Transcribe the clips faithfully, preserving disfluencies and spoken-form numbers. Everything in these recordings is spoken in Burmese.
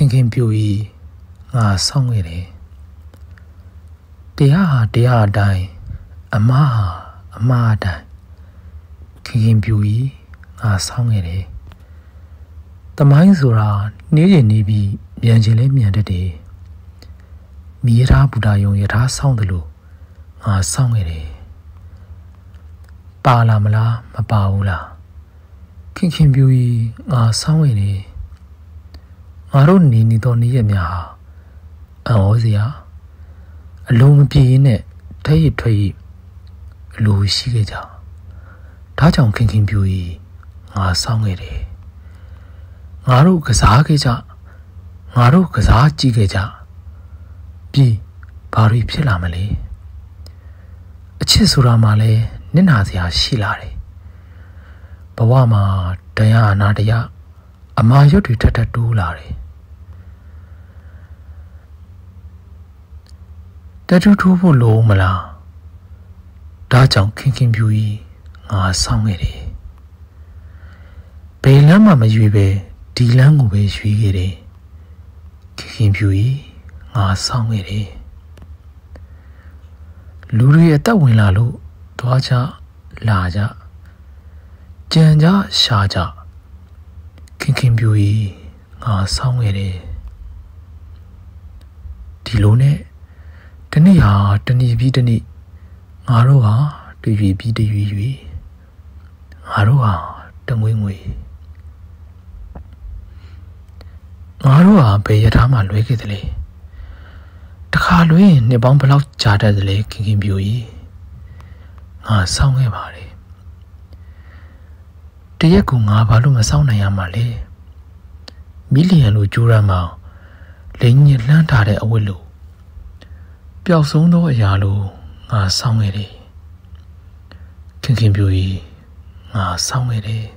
ခင်ခင်ပြူဤငါဆောင်ခဲ့တယ်တရားဟာတရားအတိုင်းအမှားဟာအမှားအတိုင်းခင်ခင်ပြူဤငါဆောင်ခဲ့တယ်တမိုင်းဆိုတာနေရင်နေပြီးမြန်ချင်လဲမြန်တတ်တယ်မိရထားဘူတာယုံရထားဆောင်တယ်လို့ငါဆောင်ခဲ့တယ်ပါလာမလားမပါဘူးလားခင်ခင်ပြူဤငါဆောင်ခဲ့တယ်ငါတို့နေနေတော့နေရများဟာအံ့ဩစရာအလုံးမပြေရင်နဲ့ထဲရထွက်ရအလိုရှိခဲ့ကြဒါကြောင့်ခင်ခင်ပြူဤငါဆောင်ခဲ့တယ်ငါတို့ကစားခဲ့ကြငါတို့ကစားကြည့်ခဲ့ကြပြီးဘာတွေဖြစ်လာမလဲအချစ်ဆိုတာမှလည်းနစ်နာစရာရှိလာတယ်ဘဝမှာတရားအနာတရားအမာရွတ်တွေထပ်ထပ်တိုးလာတယ်တတူထိုးဖို့လိုမလားဒါကြောင့်ခင်ခင်ပြူကြီးငါဆောင်ခဲ့တယ်ဘယ်လမ်းမှမရွေပဲဒီလမ်းကိုပဲရွေခဲ့တယ်ခင်ခင်ပြူကြီးငါဆောင်ခဲ့တယ်လူတွေအသက်ဝင်လာလို့သွားကြလာကြကြံကြရှာကြခင်ခင်ပြူကြီးငါဆောင်ခဲ့တယ်ဒီလိုနဲ့တနေ့ဟာတနေ့ပြီးတနေ့ငါတို့ဟာတွေ့ပြီးပြီးတရွေရွေငါတို့ဟာတငွေငွေငါတို့ဟာဘယ်ရထားမှလွဲခဲ့တယ်လေတခါလွဲရင်နှစ်ပေါင်းဘယ်လောက်ကြာတတ်တယ်လဲခင်ခင်ပြူကြီးငါဆောင်ခဲ့ပါတယ်တရက်ကငါဘာလို့မဆောင်နိုင်ရမှာလဲမီလီယံလိုကြိုးရမ်းမှာလိန်ညစ်လှမ်းထားတဲ့အဝတ်လိုပျောက်ဆုံးသောအရာလိုငါဆောင်ခဲ့တယ်ခင်ခင်ပြူကြီးငါဆောင်ခဲ့တယ်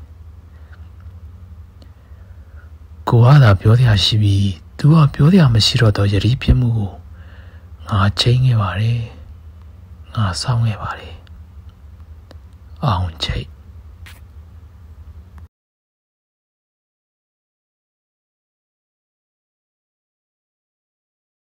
ကိုကသာပြောစရာရှိပြီးသူကပြောစရာမရှိတော့တော့ယတိပြမှုကိုငါချိန်ခဲ့ပါတယ်ငါဆောင်ခဲ့ပါတယ်အောင်ချိတ်